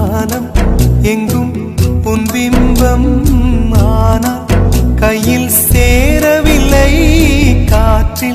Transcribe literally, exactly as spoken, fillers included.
காலம் எங்கும் உன் பிம்பம் ஆனால் கையில் சேரவில்லை காற்றில்